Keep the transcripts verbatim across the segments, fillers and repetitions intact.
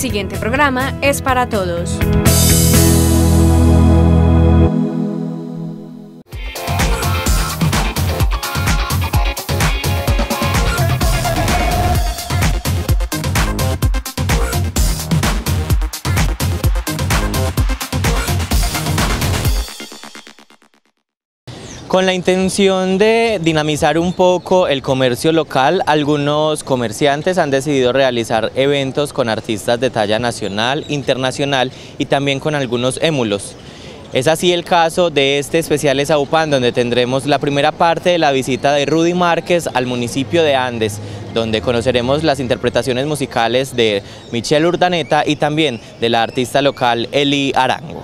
siguiente programa es para todos. Con la intención de dinamizar un poco el comercio local, algunos comerciantes han decidido realizar eventos con artistas de talla nacional, internacional y también con algunos émulos. Es así el caso de este especial Esaúpan, donde tendremos la primera parte de la visita de Rudy Márquez al municipio de Andes, donde conoceremos las interpretaciones musicales de Michelle Urdaneta y también de la artista local Eli Arango.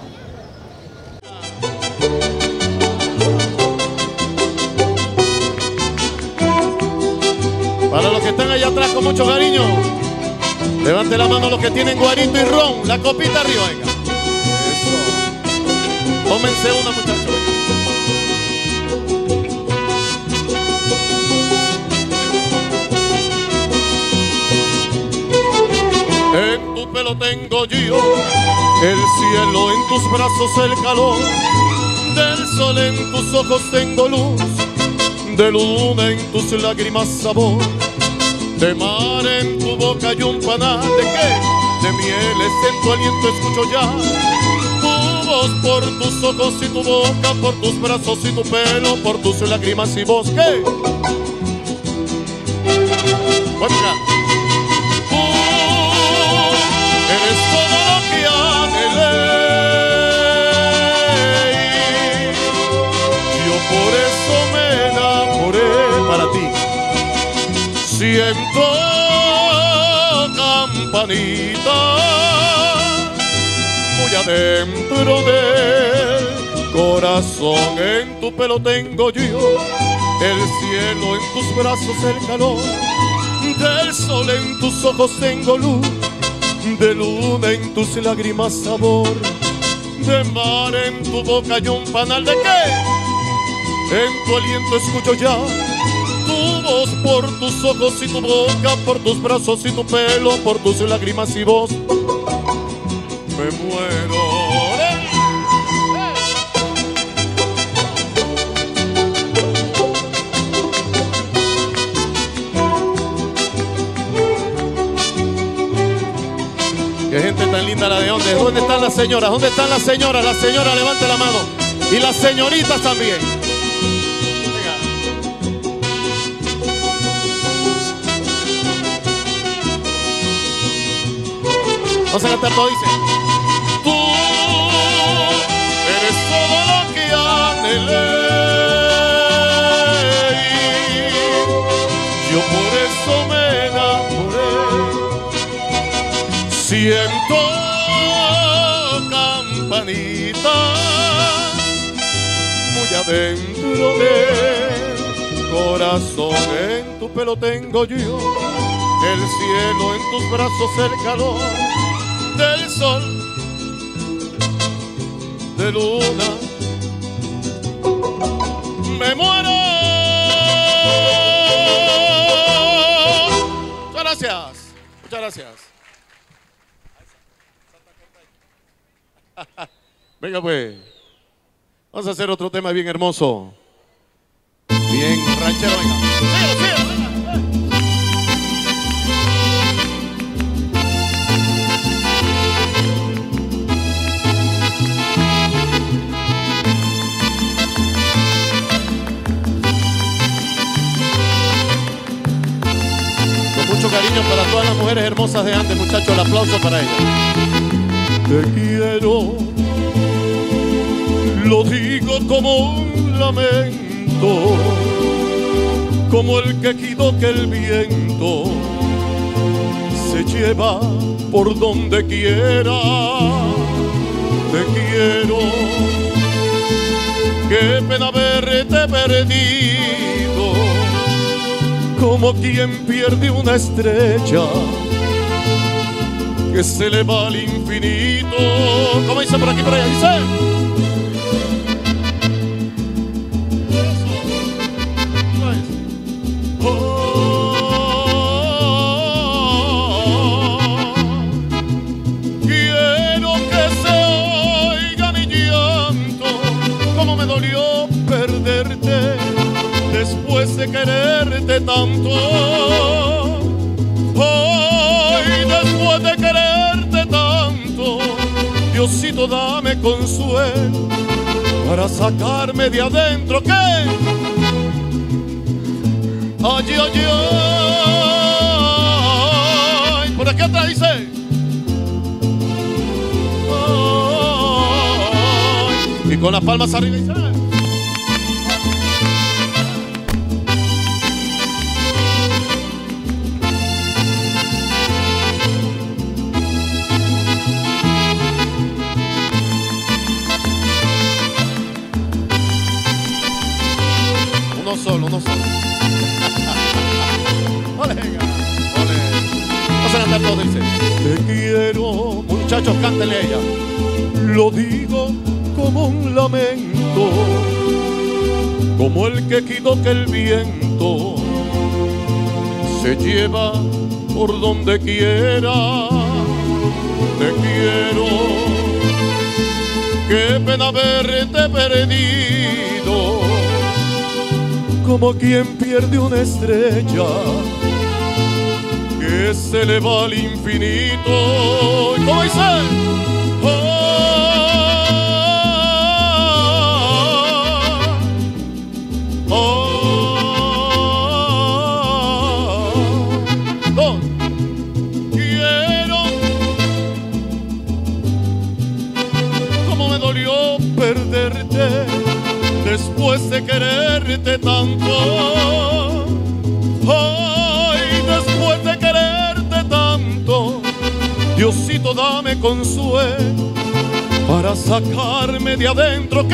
Para los que están allá atrás con mucho cariño, levante la mano los que tienen guarito y ron, la copita arriba, venga. Eso. Tómense una, muchachos. En tu pelo tengo yo el cielo, en tus brazos el calor del sol, en tus ojos tengo luz de luna, en tus lágrimas sabor de mar, en tu boca hay un panal de qué, de mieles, en tu aliento escucho ya tu voz, por tus ojos y tu boca, por tus brazos y tu pelo, por tus lágrimas y voz, ¿qué? Oiga. Tú eres todo lo que anhelé, yo por eso me enamoré para ti. Siento campanita muy adentro del corazón, en tu pelo tengo yo el cielo, en tus brazos el calor del sol, en tus ojos tengo luz de luna, en tus lágrimas sabor de mar, en tu boca hay un panal de qué, en tu aliento escucho ya tu voz, por tus ojos y tu boca, por tus brazos y tu pelo, por tus lágrimas y voz, me muero. ¡Eh! ¡Eh! Qué gente tan linda la de dónde. ¿Dónde están las señoras? ¿Dónde están las señoras? Las señoras, levante la mano. Y las señoritas también. Vamos a cantar todo, dice. Tú eres todo lo que anhelé, yo por eso me enamoré. Siento campanita muy adentro del corazón, en tu pelo tengo yo el cielo, en tus brazos el calor del sol, de luna, me muero. Muchas gracias, muchas gracias. Venga pues, vamos a hacer otro tema bien hermoso, bien ranchero, venga. Síguelo, síguelo, venga. Mucho cariño para todas las mujeres hermosas de Andes, muchachos, el aplauso para ellas. Te quiero, lo digo como un lamento, como el quejido que el viento se lleva por donde quiera. Te quiero, qué pena verte perdido, como quien pierde una estrella que se le va al infinito. ¿Cómo dice por aquí, por allá? Dice. Oh, verte tanto. Hoy después de quererte tanto, Diosito dame consuelo para sacarme de adentro. ¿Qué? Ay, ay, ay. Por aquí atrás dice. Ay. Y con las palmas arriba dice. Uno solo, uno solo. Ole, ole. Vamos a cantar todo, dice. Te quiero, muchachos, cántele a ella. Lo digo como un lamento, como el quejido que el viento se lleva por donde quiera. Te quiero, qué pena verte perdido, como quien pierde una estrella que se le va al infinito. ¿Y cómo dice? Oh, oh, oh. Quiero, como me dolió perderte después de quererte tanto. Ay, después de quererte tanto, Diosito dame consuelo para sacarme de adentro. ¿Qué?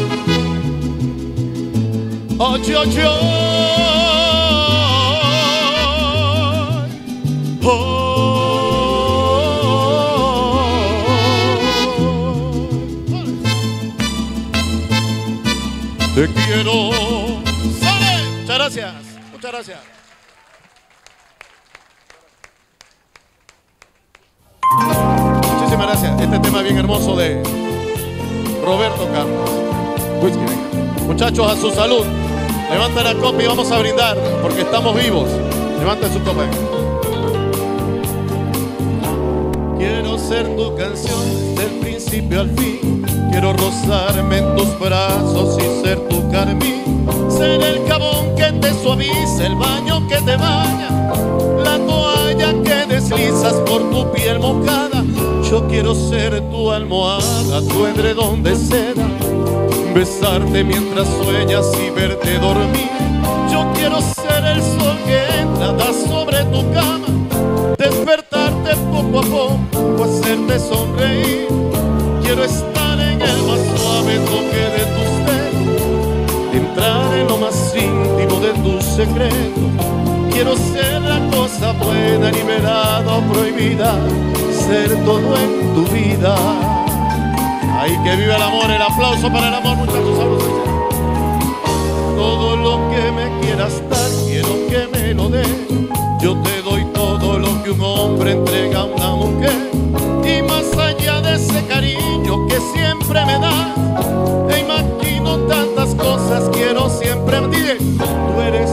Ay, ay, ay. Oh. Te quiero. ¡Sale! Muchas gracias. Muchas gracias. Muchísimas gracias. Este tema bien hermoso de Roberto Carlos. Whisky, venga. Muchachos, a su salud. Levanten la copa y vamos a brindar porque estamos vivos. Levanten su copa. Quiero ser tu canción del principio al fin. Quiero rozarme en tus brazos y ser tu carmín. Ser el jabón que te suaviza, el baño que te baña, la toalla que deslizas por tu piel mojada. Yo quiero ser tu almohada, tu edredón de seda, besarte mientras sueñas y verte dormir. Yo quiero ser el sol que entra, da sobre tu cama, despertarte poco a poco, hacerte sonreír. Quiero estar en el más suave toque de tus dedos, entrar en lo más íntimo de tu secreto. Quiero ser la cosa buena, liberada o prohibida, ser todo en tu vida. Ay, que viva el amor, el aplauso para el amor, muchachos, saludos. Todo lo que me quieras dar, quiero que me lo des. Yo te doy todo lo que un hombre entrega a una mujer. Y más allá de ese cariño que siempre me das, te imagino tantas cosas, quiero siempre. Dile, tú eres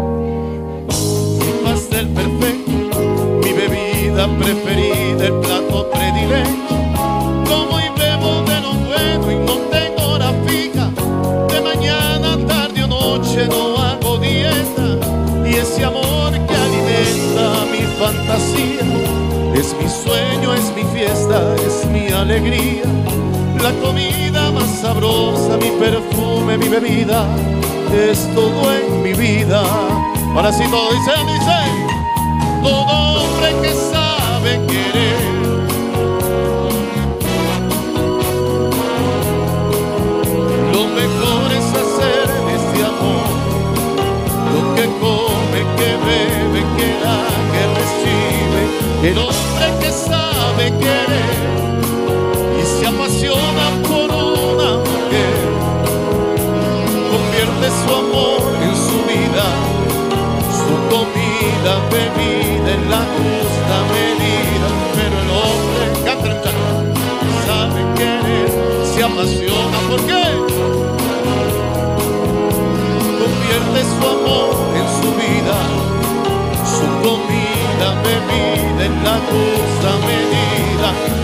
mi pastel perfecto, mi bebida preferida, el plato predilecto. Como y bebo de lo bueno y no tengo hora fija, de mañana, tarde o noche no hago dieta. Y ese amor que alimenta mi fantasía es mi sueño, es mi fiesta, es mi alegría. La comida más sabrosa, mi perfume, mi bebida, es todo en mi vida. Ahora sí todo dice, dice. Todo hombre que sabe querer, lo mejor es hacer de este amor lo que come, que bebe, que da, que recibe. El hombre que sabe querer y se apasiona por una mujer, convierte su amor en su vida, su comida, bebida en la justa medida. Pero el hombre, cántale, muchachos, sabe querer, se apasiona. ¿Por qué? Convierte su amor en su vida,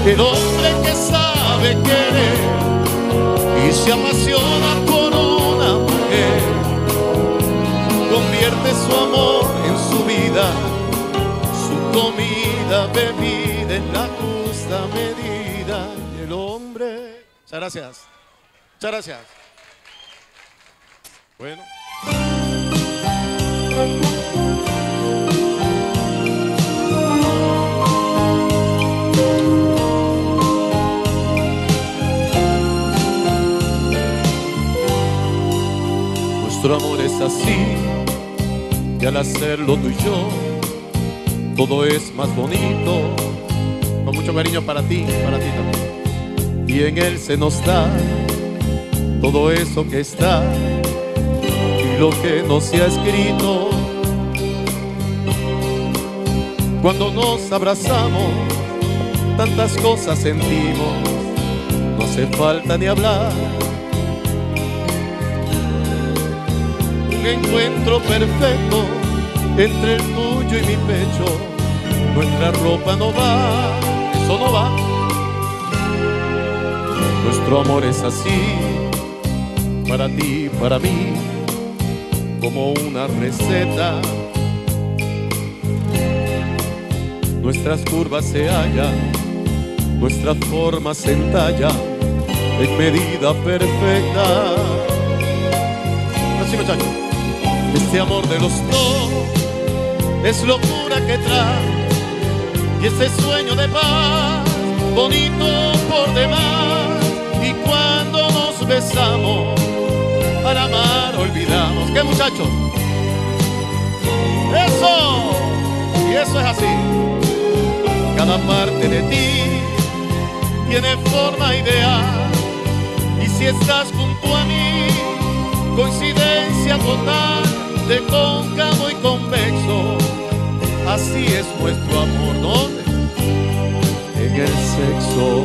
el hombre que sabe querer y se apasiona por una mujer, convierte su amor en su vida, su comida, bebida en la justa medida. Y el hombre... Muchas gracias. Muchas gracias. Bueno. Nuestro amor es así, y al hacerlo tú y yo, todo es más bonito. Con mucho cariño para ti, para ti también. Y en él se nos da todo eso que está y lo que no se ha escrito. Cuando nos abrazamos, tantas cosas sentimos, no hace falta ni hablar. Un encuentro perfecto entre el tuyo y mi pecho. Nuestra ropa no va, eso no va. Nuestro amor es así, para ti, para mí, como una receta. Nuestras curvas se hallan, nuestra forma se entalla en medida perfecta. Así, muchachos. Este amor de los dos es locura que trae, y este sueño de paz, bonito por demás. Y cuando nos besamos, al amar olvidamos. ¿Qué, muchachos? ¡Eso! Y eso es así. Cada parte de ti tiene forma ideal, y si estás junto a mí, coincidencia total de cóncavo y convexo. Así es nuestro amor, ¿dónde? En el sexo.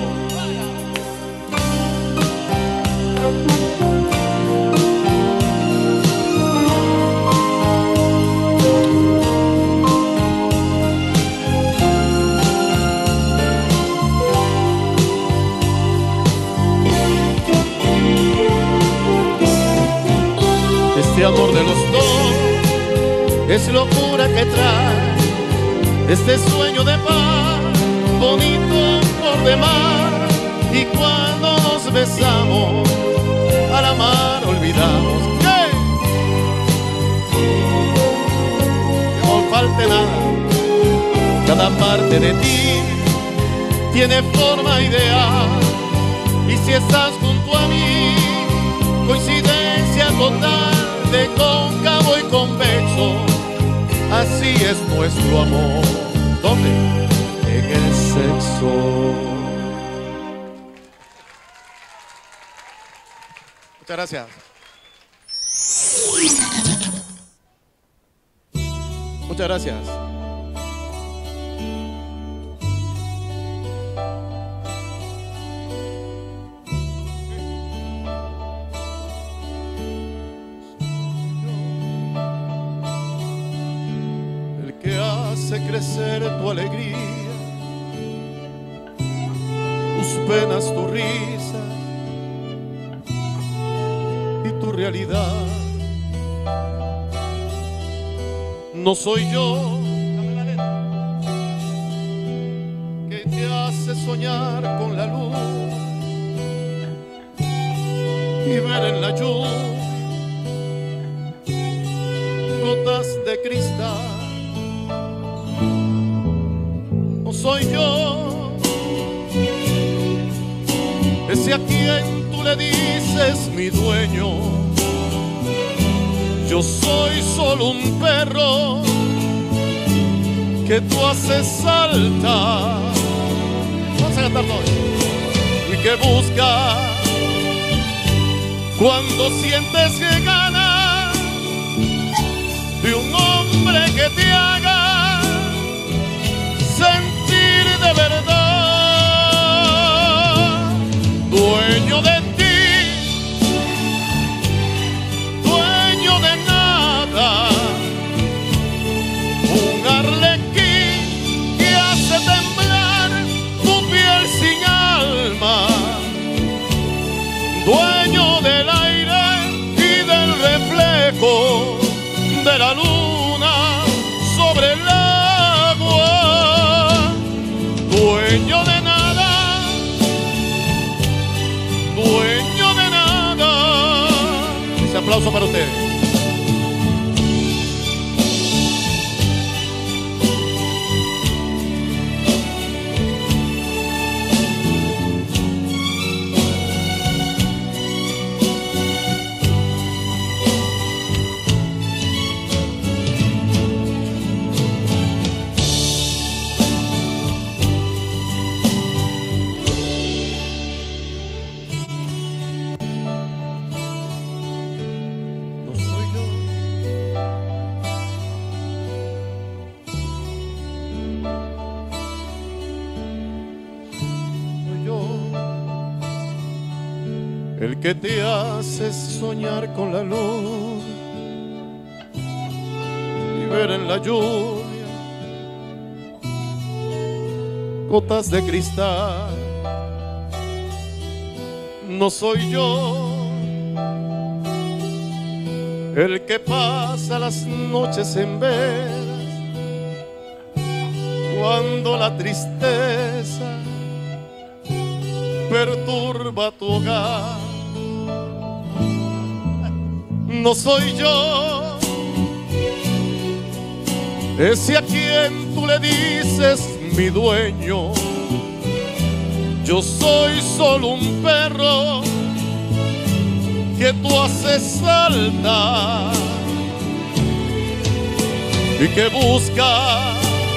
Este amor de los dos es locura que trae, este sueño de paz, bonito por demás. Y cuando nos besamos, al amar olvidamos. ¿Qué? Que no falte nada. Cada parte de ti tiene forma ideal, y si estás junto a mí, coincidencia total de cóncavo y convexo. Así es nuestro amor. ¿Dónde? En el sexo. Muchas gracias. Muchas gracias. Hace crecer tu alegría, tus penas, tu risa y tu realidad. No soy yo que te hace soñar con la luz y ver en la lluvia gotas de cristal. No soy yo ese a quien tú le dices mi dueño. Yo soy solo un perro que tú haces saltar. Vamos a cantar todo. Y que busca cuando sientes que ganas de un hombre que te haga sentir de verdad, dueño de ti, dueño de nada, un arlequín que hace temblar tu piel sin que te hace soñar con la luz y ver en la lluvia gotas de cristal. No soy yo el que pasa las noches en velas cuando la tristeza perturba tu hogar. No soy yo ese a quien tú le dices mi dueño. Yo soy solo un perro que tú haces saltar y que busca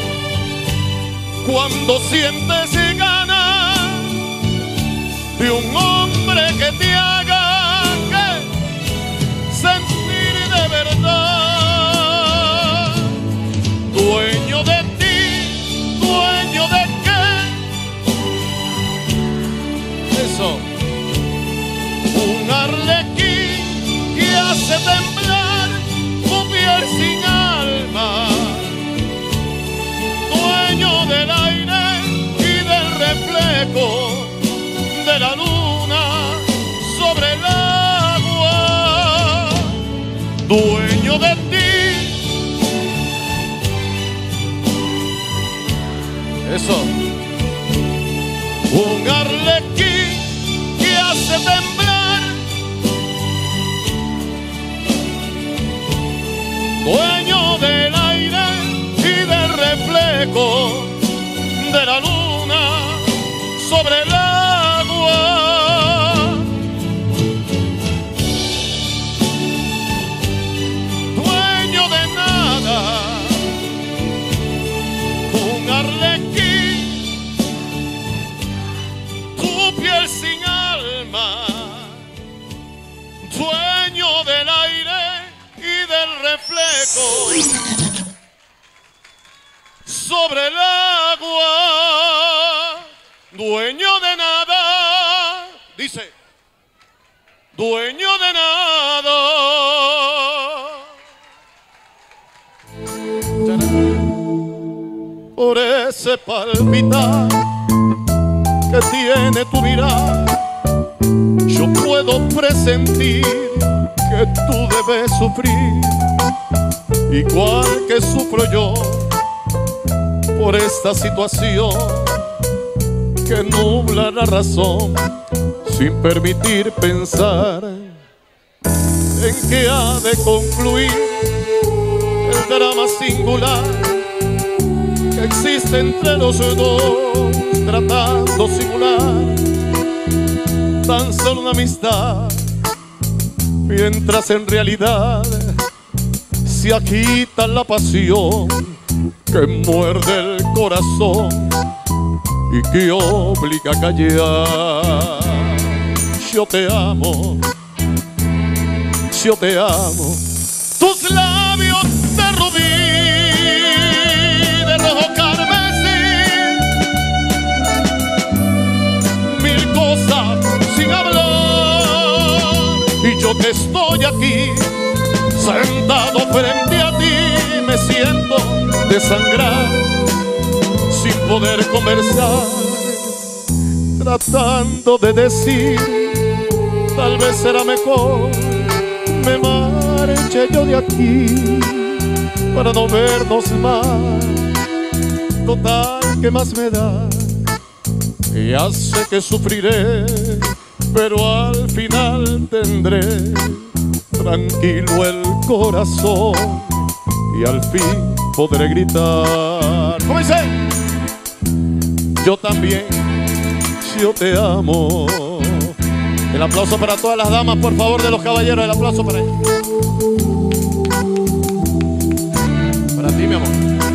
cuando sientes ganas de un hombre que te haga ¿qué? Sentir de verdad, dueño de ti, dueño de qué, eso, un arlequín que hace temblar tu piel sin alma, dueño del aire y del reflejo de la luna sobre el agua, dueño de ti. Eso, un arlequín que hace temblar, dueño del aire y del reflejo de la luna sobre el agua, dueño de nada, un arlequín, tu piel sin alma, dueño del aire y del reflejo sobre el agua, dueño de nada, dice, dueño de nada. Por ese palpitar que tiene tu mirar, yo puedo presentir que tú debes sufrir, igual que sufro yo por esta situación que nubla la razón sin permitir pensar en que ha de concluir el drama singular que existe entre los dos, tratando simular tan solo una amistad, mientras en realidad se agita la pasión que muerde el corazón y que obliga a callar. Yo te amo, yo te amo, tus labios de rubí, de rojo carmesí, mil cosas sin hablar, y yo que estoy aquí sentado frente a ti, me siento desangrar sin poder conversar, tratando de decir, tal vez será mejor me marche yo de aquí para no vernos más. Total, ¿qué más me da? Ya sé que sufriré, pero al final tendré tranquilo el corazón y al fin podré gritar. ¿Cómo dice? Yo también, yo te amo. El aplauso para todas las damas, por favor, de los caballeros. El aplauso para ellos. Para ti, mi amor.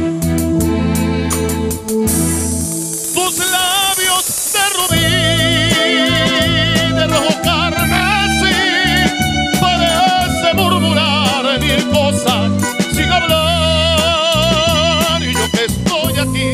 Tus labios de rubí, de rojo carmesí, parece murmurar mil cosas sin hablar. Y yo que estoy aquí,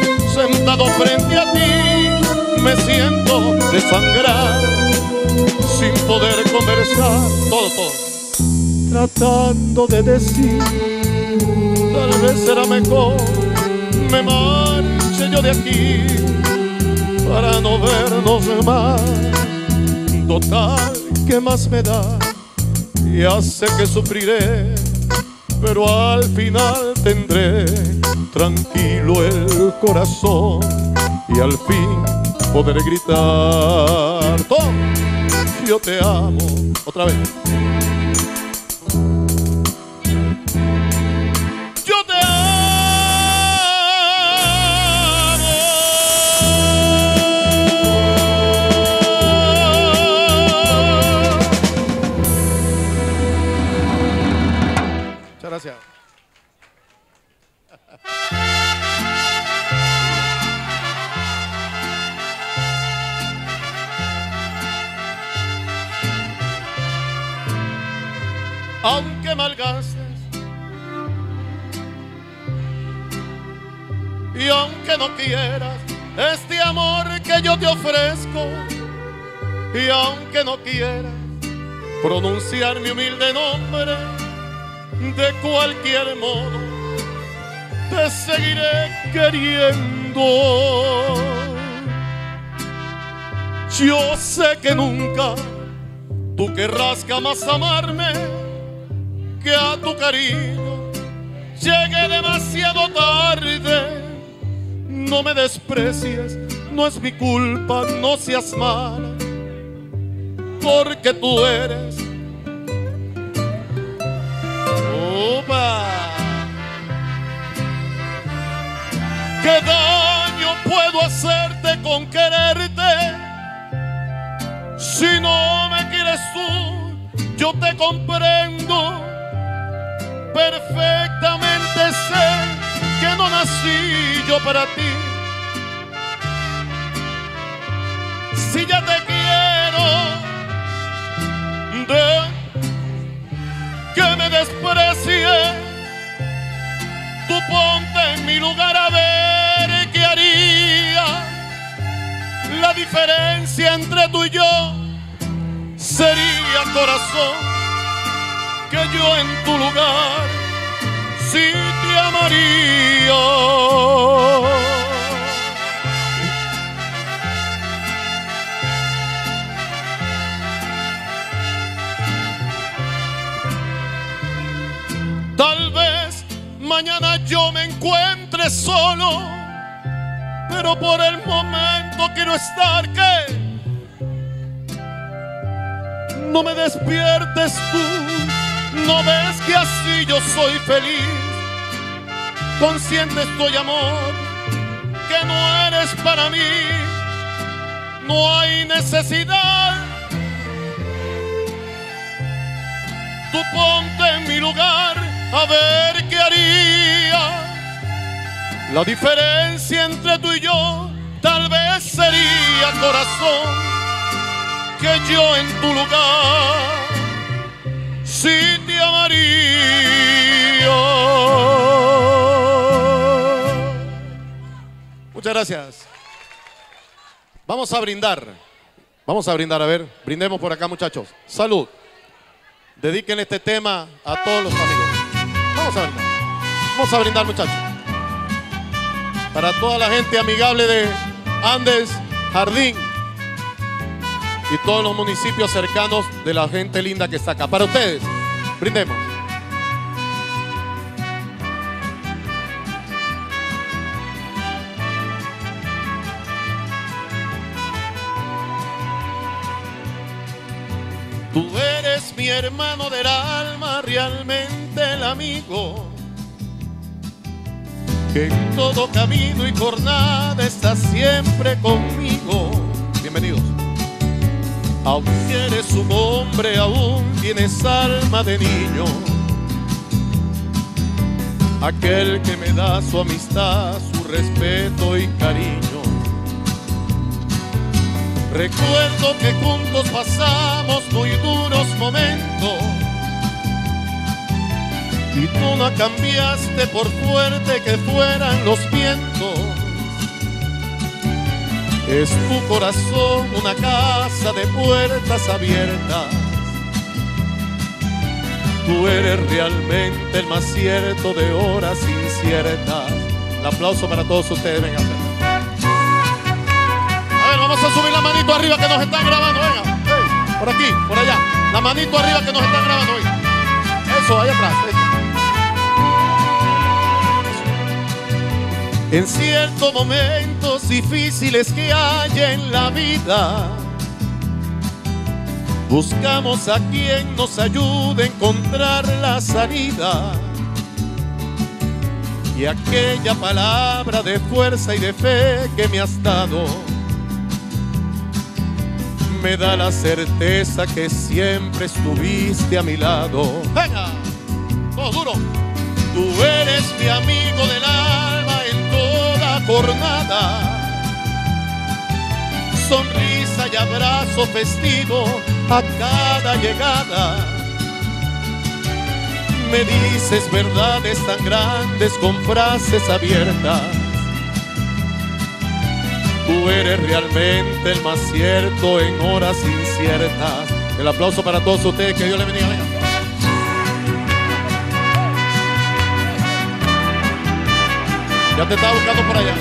sentado frente a ti, me siento desangrar sin poder conversar, todo, todo, tratando de decir, tal vez será mejor me marche yo de aquí para no vernos más. Total, ¿qué más me da? Ya sé que sufriré, pero al final tendré tranquilo el corazón y al fin poder gritar, ¡Tom! Yo te amo, otra vez. Yo te amo. Muchas gracias. Aunque malgastes y aunque no quieras este amor que yo te ofrezco, y aunque no quieras pronunciar mi humilde nombre, de cualquier modo te seguiré queriendo. Yo sé que nunca tú querrás jamás amarme, que a tu cariño llegue demasiado tarde. No me desprecies, no es mi culpa, no seas mala, porque tú eres. ¡Opa! ¿Qué daño puedo hacerte con quererte? Si no me quieres tú, yo te comprendo. Perfectamente sé que no nací yo para ti. Si ya te quiero, de que me desprecie, tú ponte en mi lugar a ver qué haría. La diferencia entre tú y yo sería, corazón, que yo en tu lugar sí te amaría. Tal vez mañana yo me encuentre solo, pero por el momento quiero estar. ¿Qué? No me despiertes tú. ¿No ves que así yo soy feliz? Consciente estoy, amor, que no eres para mí. No hay necesidad. Tú ponte en mi lugar a ver qué haría. La diferencia entre tú y yo tal vez sería, corazón, que yo en tu lugar sí te amaría. Muchas gracias. Vamos a brindar. Vamos a brindar, a ver, brindemos por acá, muchachos. Salud. Dediquen este tema a todos los amigos. Vamos a brindar. Vamos a brindar, muchachos. Para toda la gente amigable de Andes, Jardín y todos los municipios cercanos de la gente linda que está acá. Para ustedes, brindemos. Tú eres mi hermano del alma, realmente el amigo, que en todo camino y jornada estás siempre conmigo. Bienvenidos. Aunque eres un hombre, aún tienes alma de niño, aquel que me da su amistad, su respeto y cariño. Recuerdo que juntos pasamos muy duros momentos y tú no cambiaste por fuerte que fueran los vientos. Es tu corazón una casa de puertas abiertas. Tú eres realmente el más cierto de horas inciertas. Un aplauso para todos ustedes, venga. A ver, vamos a subir la manito arriba que nos están grabando, venga. Hey, por aquí, por allá. La manito arriba que nos están grabando, venga. Eso, allá atrás. Eso. En ciertos momentos difíciles que hay en la vida, buscamos a quien nos ayude a encontrar la salida. Y aquella palabra de fuerza y de fe que me has dado me da la certeza que siempre estuviste a mi lado. ¡Venga! ¡Todo duro! Tú eres mi amigo del alma en toda jornada. Sonrisa y abrazo festivo a cada llegada. Me dices verdades tan grandes con frases abiertas. Tú eres realmente el más cierto en horas inciertas. El aplauso para todos ustedes, que Dios les bendiga. Venga. Ya te estaba buscando por allá.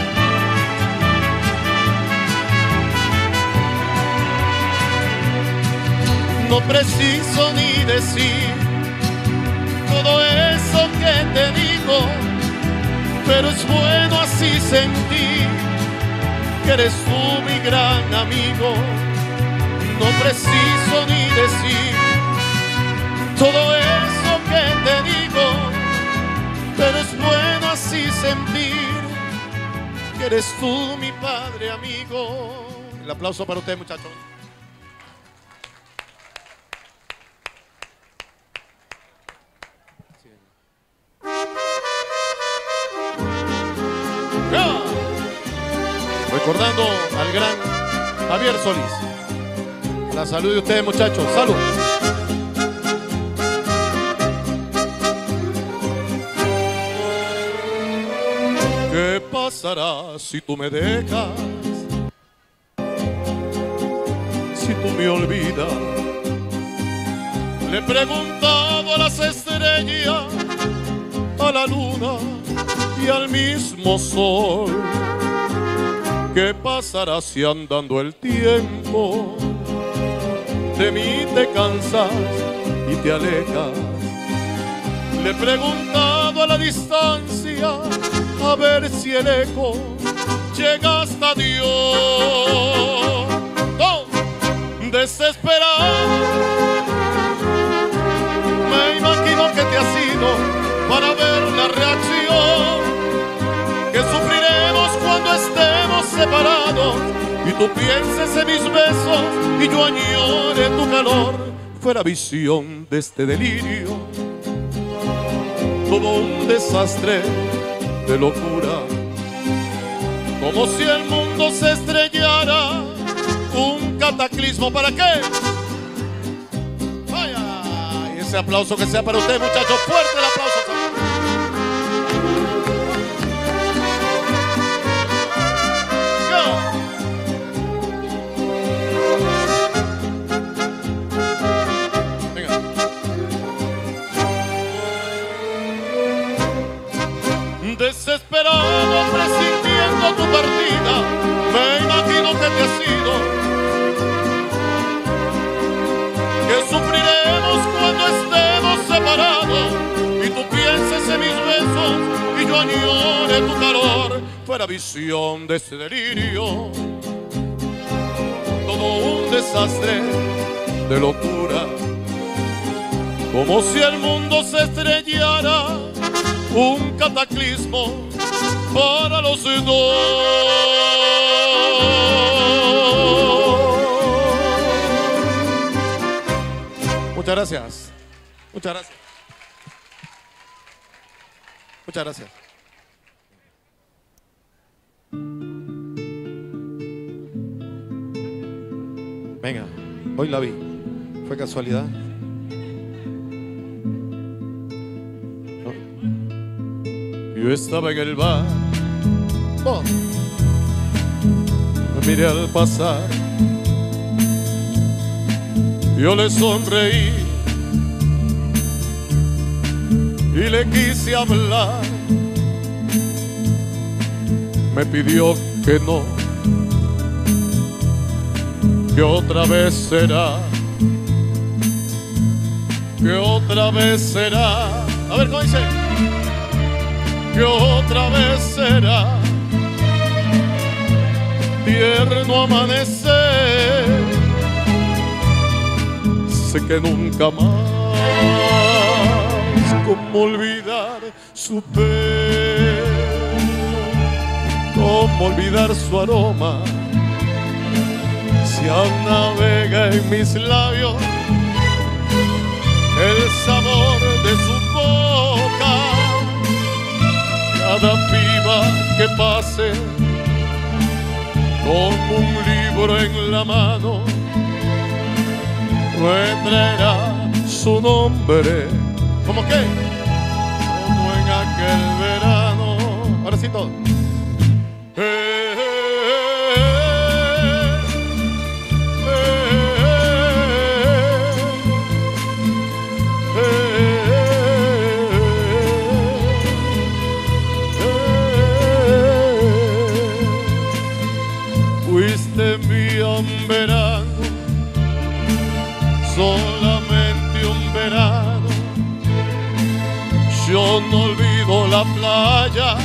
No preciso ni decir todo eso que te digo, pero es bueno así sentir que eres tú mi gran amigo. No preciso ni decir todo eso que te digo, pero es bueno así sentir que eres tú mi padre amigo. El aplauso para ustedes, muchachos. Recordando al gran Javier Solís. La salud de ustedes, muchachos. Salud. ¿Qué pasará si tú me dejas? Si tú me olvidas. Le he preguntado a las estrellas, a la luna y al mismo sol. ¿Qué pasará si andando el tiempo de mí te cansas y te alejas? Le he preguntado a la distancia a ver si el eco llega hasta Dios. ¡Oh! Desesperado me imagino que te has ido para ver la reacción que sufriremos cuando estemos separados y tú pienses en mis besos y yo añore tu calor. Fuera visión de este delirio, todo un desastre de locura, como si el mundo se estrellara, un cataclismo. ¿Para qué? Vaya, y ese aplauso que sea para usted, muchachos. Fuerte el aplauso. Desesperado, presintiendo tu partida, me imagino que te has ido, que sufriremos cuando estemos separados y tú pienses en mis besos y yo añore tu calor. Fuera visión de ese delirio, todo un desastre de locura, como si el mundo se estrellara, un cataclismo para los dos. Muchas gracias. Muchas gracias. Muchas gracias. Venga, hoy la vi. ¿Fue casualidad? Yo estaba en el bar, oh, miré al pasar, yo le sonreí y le quise hablar. Me pidió que no, que otra vez será, que otra vez será. A ver, ¿cómo dice? Que otra vez será tierno amanecer. Sé que nunca más, cómo olvidar su pelo, cómo olvidar su aroma, si aún navega en mis labios el sabor de su boca. Cada piba que pase con un libro en la mano me traerá su nombre. ¿Cómo qué? Como en aquel verano. Ahora sí todo. Eh, eh, eh, eh, fuiste mía un verano, solamente un verano. Yo no olvido la playa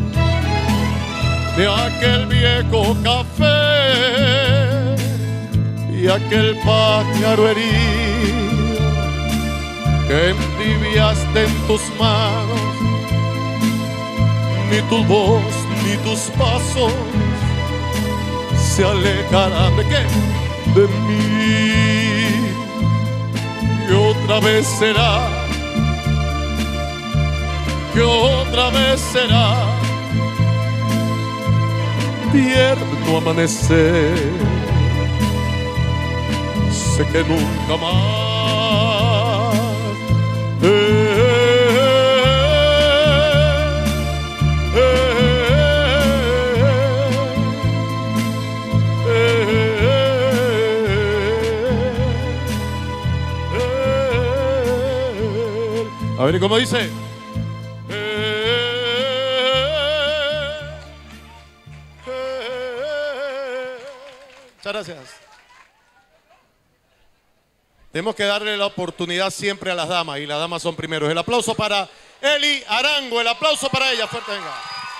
de aquel viejo café y aquel pájaro herido que entibiaste en tus manos. Ni tu voz ni tus pasos se alejarán de qué, de mí. Y otra vez será, que otra vez será tierno amanecer. Sé que nunca más. Eh, eh, eh, eh, eh. A ver, ¿cómo dice? Muchas gracias. Tenemos que darle la oportunidad siempre a las damas, y las damas son primeros. El aplauso para Eli Arango, el aplauso para ella. Fuerte, venga.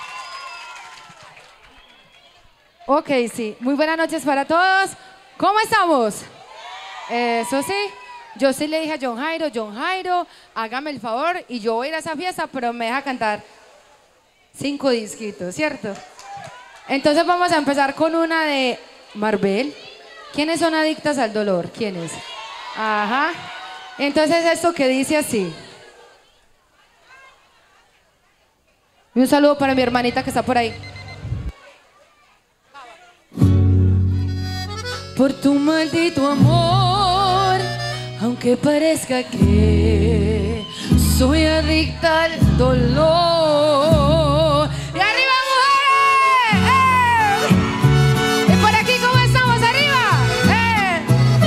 Ok, sí. Muy buenas noches para todos. ¿Cómo estamos? Eso sí. Yo sí le dije a John Jairo, John Jairo, hágame el favor y yo voy a ir a esa fiesta, pero me deja cantar cinco disquitos, ¿cierto? Entonces vamos a empezar con una de Marvel. ¿Quiénes son adictas al dolor? ¿Quiénes? Ajá. Entonces esto que dice así. Y un saludo para mi hermanita que está por ahí. Por tu maldito amor, aunque parezca que soy adicta al dolor. ¡Y arriba, mujeres! ¡Eh! ¿Y por aquí cómo estamos? ¡Arriba! ¡Eh!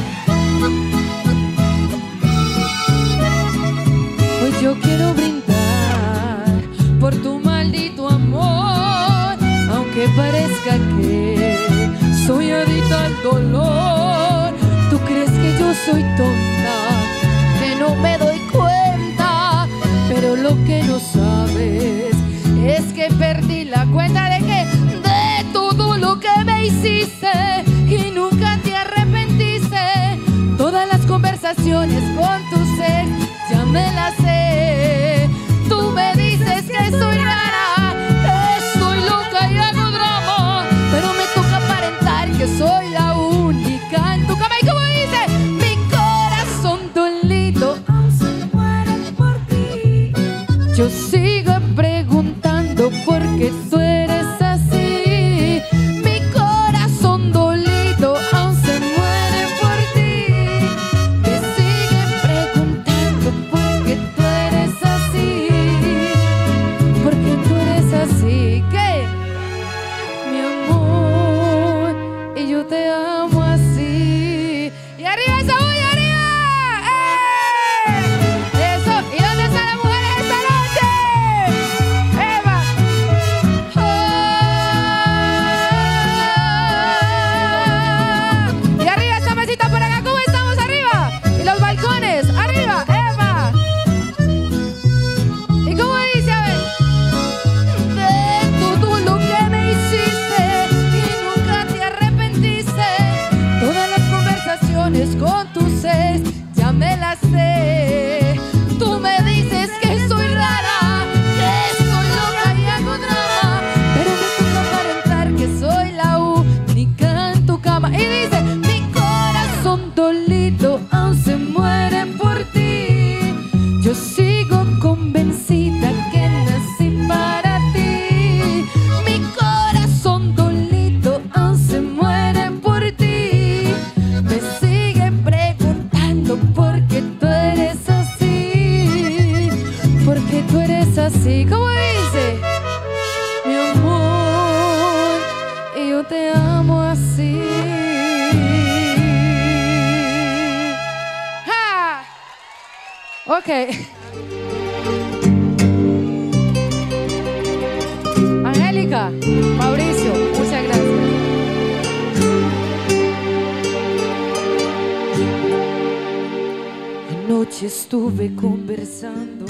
Pues yo quiero brindar por tu maldito amor, aunque parezca que soy adicta al dolor. ¿Tú crees que yo soy tonta, que no me doy cuenta? Pero lo que no sabes es que perdí la cuenta de que de todo lo que me hiciste y nunca te arrepentiste. Todas las conversaciones con tu ser ya me las sé. Tú me dices que soy rara, que soy loca y hago drama, pero me toca aparentar que soy la única en tu cama. ¿Y cómo dice? Mi corazón dolido aún se muere por ti. Yo sigo preguntando por qué tú eres así. Mi corazón dolido aún se muere por ti. Te sigue preguntando por qué tú eres así. ¿Por qué tú eres así? ¿Qué? Mi amor, Ok. Angélica, Mauricio, muchas gracias. Anoche estuve conversando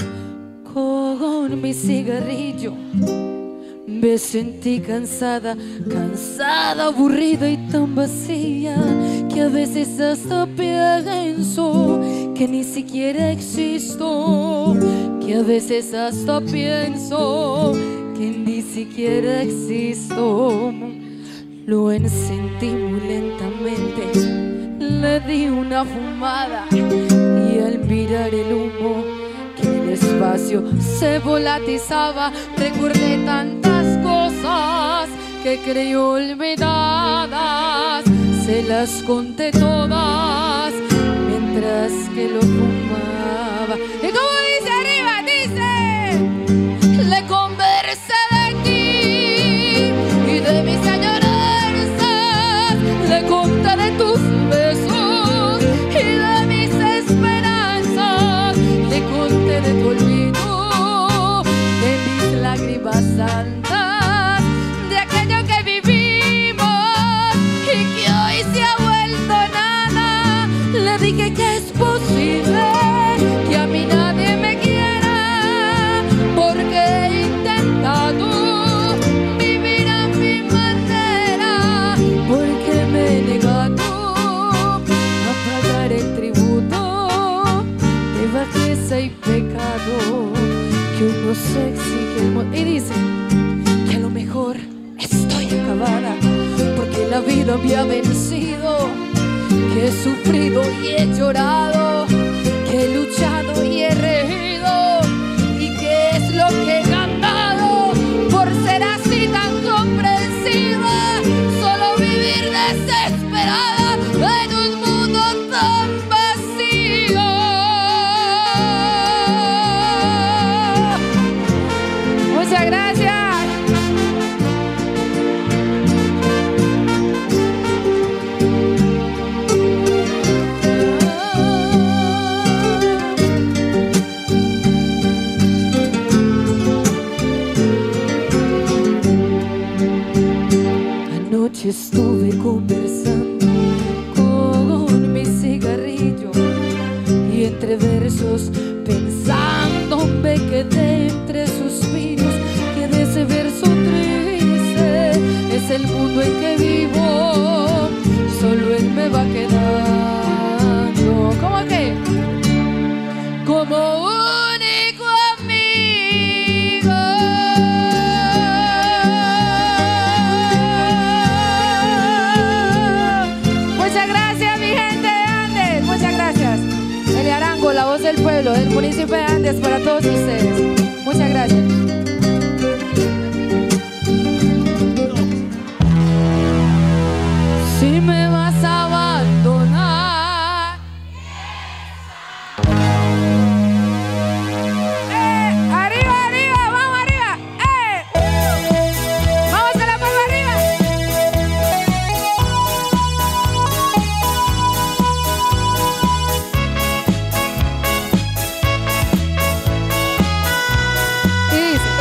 con mi cigarrillo. Me sentí cansada, cansada, aburrida y tan vacía que a veces hasta pienso que ni siquiera existo, que a veces hasta pienso que ni siquiera existo. Lo encendí muy lentamente, le di una fumada y al mirar el humo que en el espacio se volatizaba, recordé tantas cosas que creí olvidadas. Se las conté todas mientras que lo fumaba. Y como dice arriba, dice: le conversé de ti y de mis añoranzas, le conté de tus besos y de mis esperanzas, le conté de tu olvido, de mis lágrimas santas, de aquello que vivimos y que hoy se ha vuelto nada. Le dije que es posible que a mí nadie me quiera, porque he intentado vivir a mi manera, porque me he negado a pagar el tributo de bajeza y pecado que uno se exige. Y dice que a lo mejor estoy acabada, porque la vida me ha vencido, que he sufrido y he llorado, que he luchado y he reído, y que es lo que he ganado por ser así tan comprensiva. Solo vivir desesperada en un mundo tan vacío. Muchas gracias. Anoche estuve conversando con mi cigarrillo y entre versos pensando me quedé entre suspiros, que de ese verso triste es el mundo en que vivo, solo él me va quedando. ¿Cómo que? Como único amigo. Muchas gracias, mi gente de Andes. Muchas gracias. Eli Arango, la voz del pueblo, del municipio de Andes, para todos ustedes. Muchas gracias. Si me vas a abandonar, eh, arriba, arriba, vamos arriba, eh, vamos a la palma arriba. Y dice: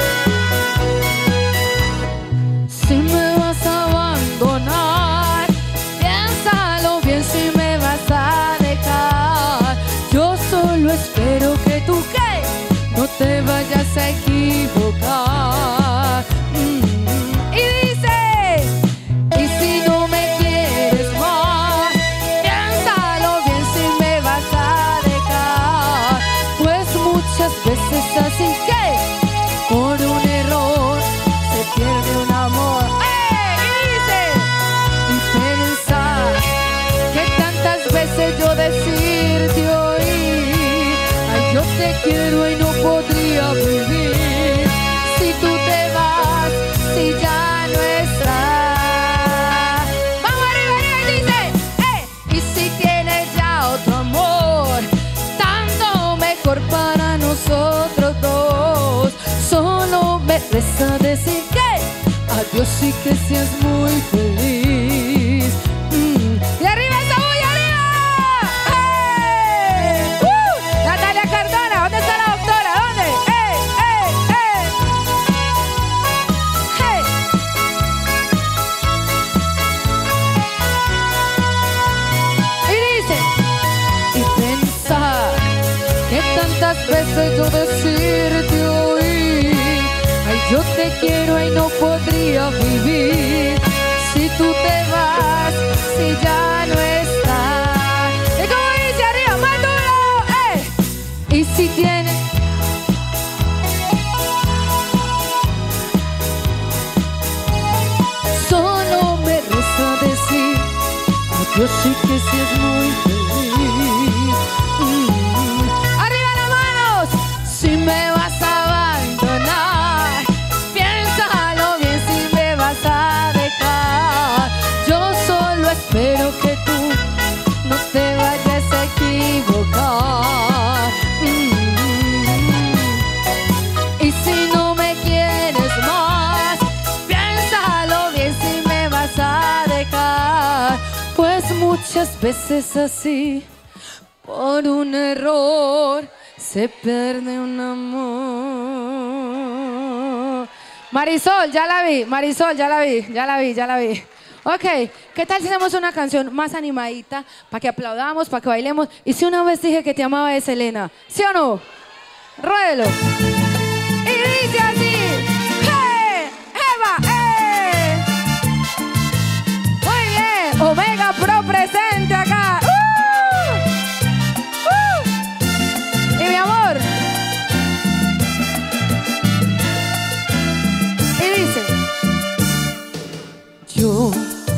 si me vas a abandonar, piénsalo bien si me vas a dejar. Yo solo espero que tú, ¿qué?, no te vayas a equivocar. Mm. Y dice: y si no me quieres más, piénsalo bien si me vas a dejar. Pues muchas veces así que por un error se pierde un amor. ¡Eh! Y dice: y pensar que tantas veces yo decirte hoy, ay, yo te quiero y no podría vivir si tú te vas, si ya no estás. Vamos arriba, arriba, y dice: eh, y si tienes ya otro amor, tanto mejor para nosotros dos. Solo me resta decir que adiós y que seas muy feliz. Mm. Y arriba esa bulla, arriba. ¡Hey! ¡Uh! Natalia Cardona, pudiese yo decirte hoy, ay, yo te quiero y no podría vivir si tú te vas, si ya no estás. ¿Y cómo dice arriba? ¡Más duro! ¡Eh! Y si tienes solo me resta decir adiós y que si es muy feliz. Mm. ¡Arriba las manos! Si me vas a abandonar, piénsalo bien si me vas a dejar. Yo solo espero que tú no te vayas a equivocar. Mm. Y si no me quieres más, piénsalo bien si me vas a dejar. Pues muchas veces así, por un error, se pierde un amor. Marisol, ya la vi, Marisol, ya la vi, ya la vi, ya la vi. Ok, ¿qué tal si hacemos una canción más animadita para que aplaudamos, para que bailemos? Y si una vez dije que te amaba de Selena, ¿sí o no? Ruédelo. Y dice así. ¡Hey! ¡Eva! ¡Eh! Muy bien, Omega Pro presente acá. ¡Uh! ¡Uh! Y mi amor. Y dice. Yo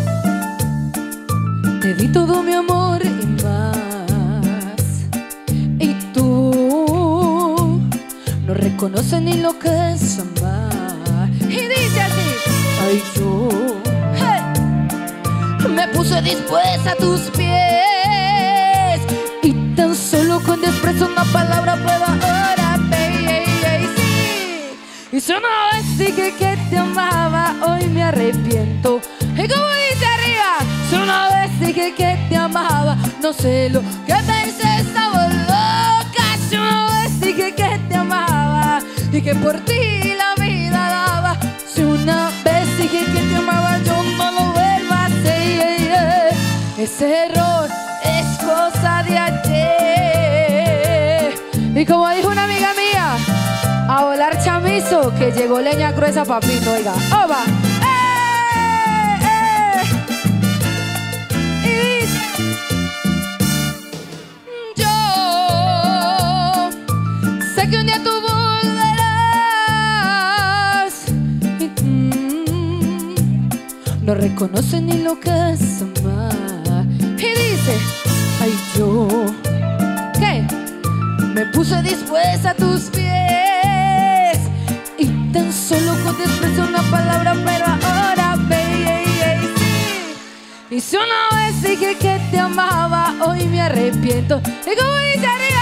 te di todo mi amor y más, y tú no reconoces ni lo que es amar. Y dice así. Ay, yo hey, me puse dispuesta a tus pies, y tan solo con desprecio una palabra puedo ahora, baby, sí. Y si una vez dije que te amaba, hoy me arrepiento. Y como dice arriba, si una vez dije que te amaba, no sé lo que pensé, estaba loca. Si una vez dije que te amaba y que por ti la vida daba, si una vez dije que te amaba, yo no lo vuelvo a hacer. Yeah, yeah. Ese error es cosa de ayer. Y como dijo una amiga mía, a volar chamizo, que llegó leña gruesa, papito, oiga. ¡Oba! Que un día tú volverás y mm, no reconoce ni lo que es amar. Y dice, ay, yo ¿qué? Me puse dispuesta a tus pies, y tan solo con desprecio una palabra, pero ahora baby, sí. Y si una vez dije que te amaba, hoy me arrepiento. Y como dice arriba,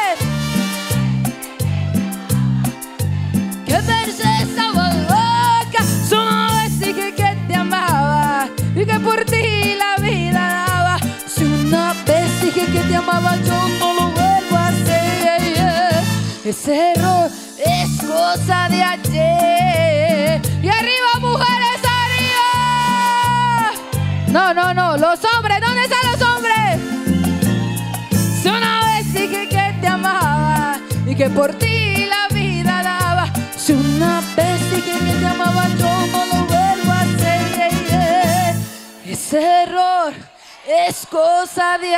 que pensé estaba loca, solo vez dije que te amaba y que por ti la vida daba. Si una vez dije que te amaba, yo no lo vuelvo a hacer. Yeah. Ese error es cosa de ayer. Y arriba, mujeres, arriba. No, no, no, los hombres, ¿dónde están los hombres? Si una vez dije que te amaba y que por ti la vida daba. Si una vez dije que te amaba, yo no lo vuelvo a hacer. Yeah, yeah. Ese error es cosa de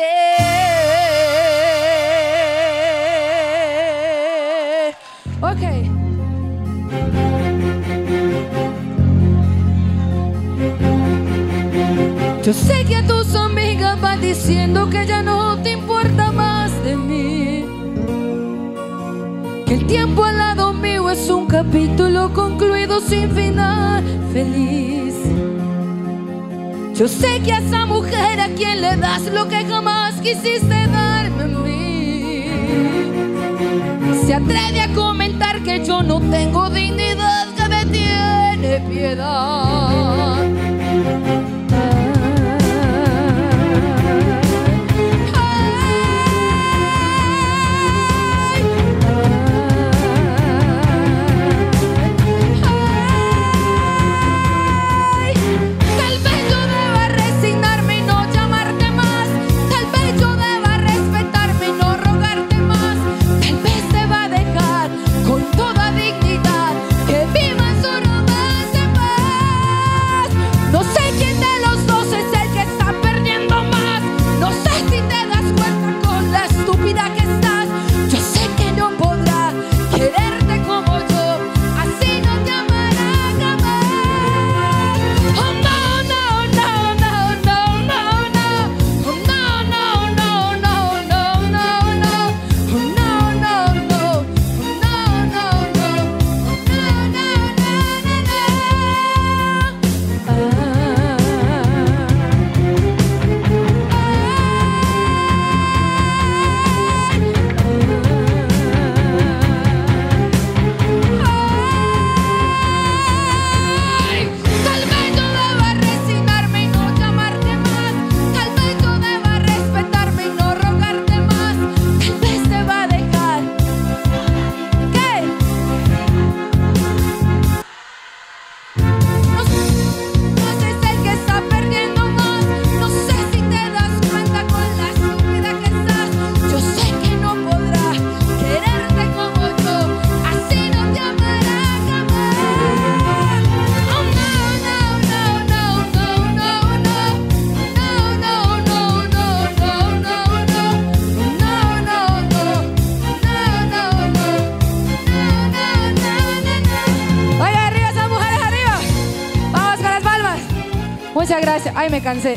ayer. Ok. Yo sé que a tus amigas van diciendo que ya no te importa más de mí, que el tiempo al lado mío es un capítulo concluido sin final feliz. Yo sé que a esa mujer a quien le das lo que jamás quisiste darme a mí, se atreve a comentar que yo no tengo dignidad, que me tiene piedad. Tal vez Muchas gracias. Ay, me cansé.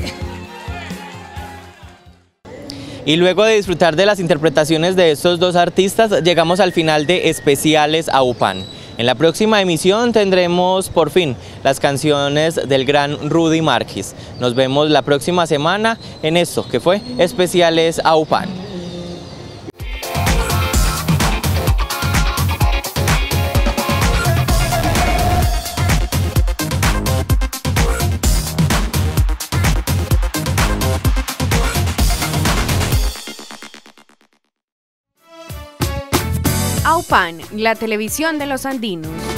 Y luego de disfrutar de las interpretaciones de estos dos artistas, llegamos al final de Especiales AUPAN. En la próxima emisión tendremos por fin las canciones del gran Rudy Márquez. Nos vemos la próxima semana en esto que fue Especiales AUPAN. AUPAN, la televisión de los andinos.